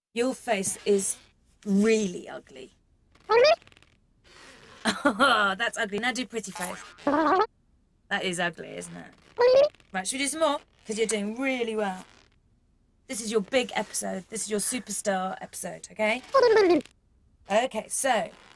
Your face is really ugly. Oh, that's ugly. Now do pretty face. That is ugly, isn't it? Right, should we do some more? Because you're doing really well. This is your big episode. This is your superstar episode, okay? Okay, so